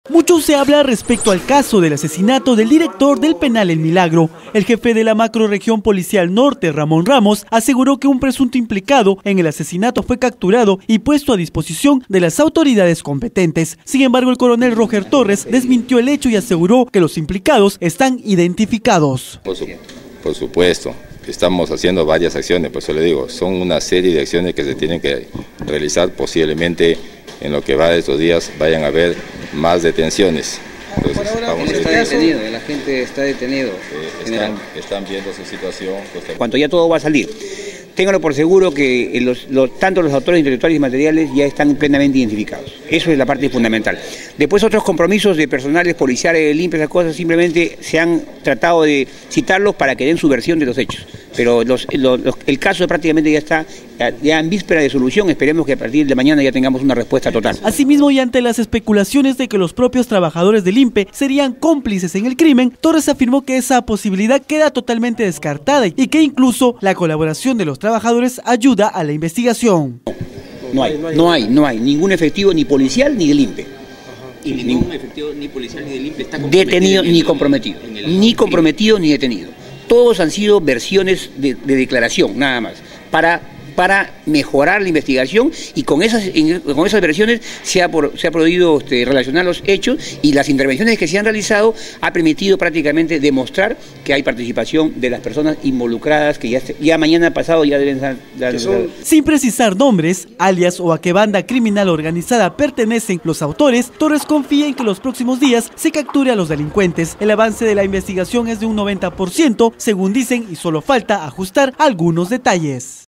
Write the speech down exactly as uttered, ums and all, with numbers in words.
Mucho se habla respecto al caso del asesinato del director del penal El Milagro. El jefe de la macrorregión policial norte, Ramón Ramos, aseguró que un presunto implicado en el asesinato fue capturado y puesto a disposición de las autoridades competentes. Sin embargo, el coronel Roger Torres desmintió el hecho y aseguró que los implicados están identificados. Por, su, por supuesto, estamos haciendo varias acciones, por eso le digo, son una serie de acciones que se tienen que realizar. Posiblemente en lo que va de estos días vayan a haber más detenciones. Entonces, ahora, vamos está detenido, la gente está detenido. Eh, están, están viendo su situación. Cuanto ya todo va a salir, ténganlo por seguro que los, los, tanto los autores intelectuales y materiales ya están plenamente identificados. Eso es la parte fundamental. Después otros compromisos de personales policiales, del I N P E, esas cosas, simplemente se han tratado de citarlos para que den su versión de los hechos. Pero los, los, los, el caso prácticamente ya está ya en víspera de solución. Esperemos que a partir de mañana ya tengamos una respuesta total. Asimismo, y ante las especulaciones de que los propios trabajadores del I N P E serían cómplices en el crimen, Torres afirmó que esa posibilidad queda totalmente descartada y que incluso la colaboración de los trabajadores ayuda a la investigación. No hay, no hay, no hay ningún efectivo ni policial ni del I N P E. Y ningún efectivo ni policial ni del I N P E está comprometido. Detenido ni comprometido, ni comprometido ni detenido. Todos han sido versiones de, de declaración, nada más, para, para mejorar la investigación, y con esas, con esas versiones se ha, por, se ha podido este, relacionar los hechos, y las intervenciones que se han realizado ha permitido prácticamente demostrar que hay participación de las personas involucradas, que ya, ya mañana pasado ya deben estar... Sin precisar nombres, alias o a qué banda criminal organizada pertenecen los autores, Torres confía en que los próximos días se capture a los delincuentes. El avance de la investigación es de un noventa por ciento, según dicen, y solo falta ajustar algunos detalles.